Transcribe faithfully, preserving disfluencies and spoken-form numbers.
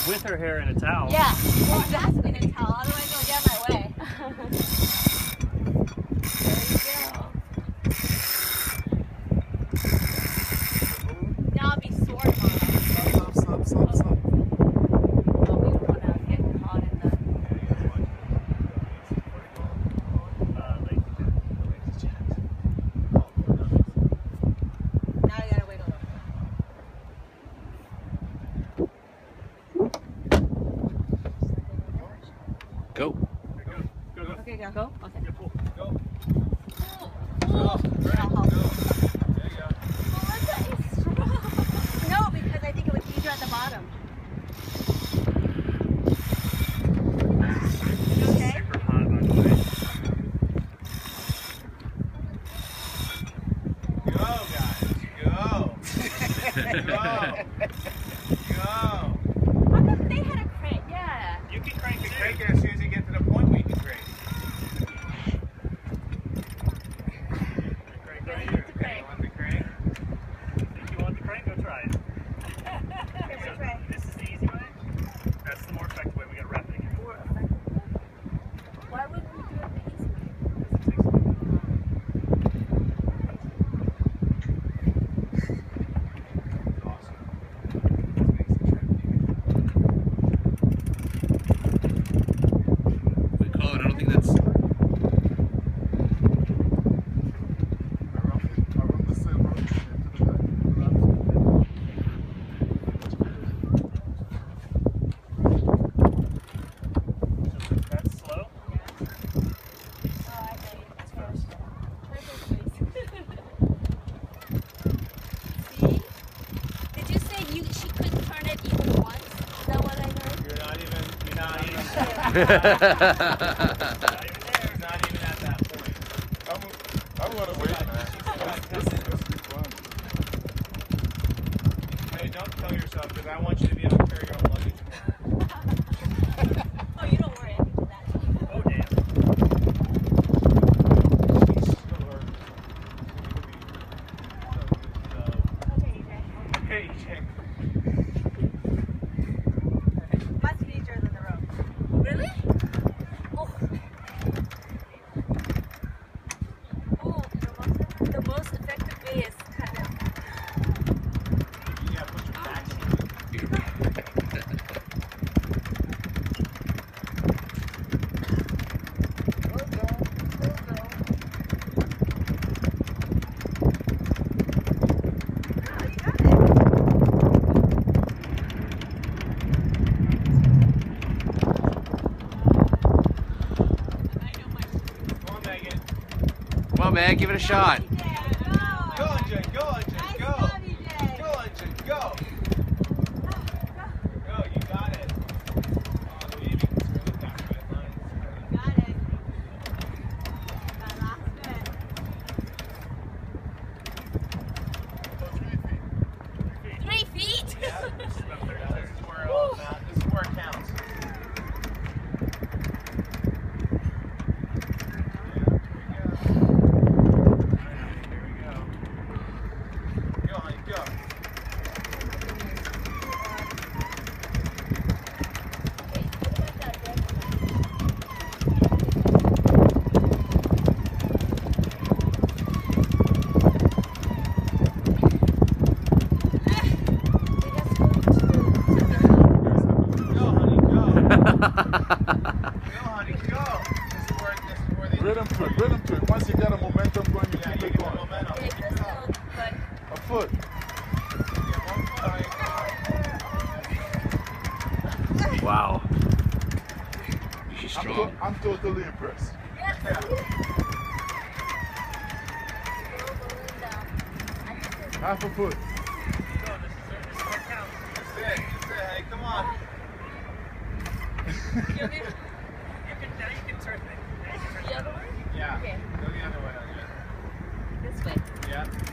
with her hair in a towel. Yeah, well, it has to be in a towel, otherwise it'll get in my way. There you go. Now I'll be sore tomorrow. Stop, stop, stop, stop. Oh, we don't want to get caught in the... Now I gotta wiggle them. Go. Okay, go. Go. Okay. Go. Go. Oh, Right. I'll Go. help. There you go. Melissa is strong. No, because I think it was easier at the bottom. Okay. Super hot, by the way. Go, guys. Go. Go. Go. How come they had a crank? Yeah. You can crank You it. can crank it as soon as you get to the point where you can crank. Crank right Ready here. to crank. You want the crank? If you want the crank, go try it. Here's the tray. This is the easy way. That's the more effective way. We gotta wrap it again. Why would we do it the easy way? Because it takes a minute. It's awesome. This makes the trip We call it. I don't think that's. I run I run the same road to the back. That's slow. Oh, I know you. That's first. Try this, please. See? Did you say you she couldn't turn it even once? Is that what I heard? You're not even, you're not even there. Not even there. You're not even at that point. I'm, I'm gonna wait, man. This, this is gonna be fun. Hey, don't kill yourself because I want you to be able to carry your own luggage. Oh, you don't worry. I can do that. Oh damn. Okay, Okay, Jake. much easier than the rope. Really? Oh. Oh, the most effective way is kind of. You gotta put your back in. Oh, you got it. Come on, Megan. Come on, man. Give it a shot. Go on, Jake. Go on, Jake. Nice Go. job, E J. Go on, Jake. Go. Go. You got it. Oh, the baby can really back red lines. Got it. That last bit. Three feet? Yeah, this is where it all matters. This is where it counts. Here we go. Go, honey, go. Go, honey, go. Go, honey, go. This is where, this is where they Rhythm to it, rhythm to it. Once you get a momentum going, you Yeah, keep you it get the going. momentum. Okay, just a little, but A foot. Yeah, one foot, honey. Wow. She's I'm, to, strong. I'm totally impressed. Half a foot. Go, this is it. This is where it counts. That's it. That's it, honey. Come on. You can, now you can turn it. Now you can turn it. the other one? Yeah. Okay. Go the other way, honey. This way. Yeah.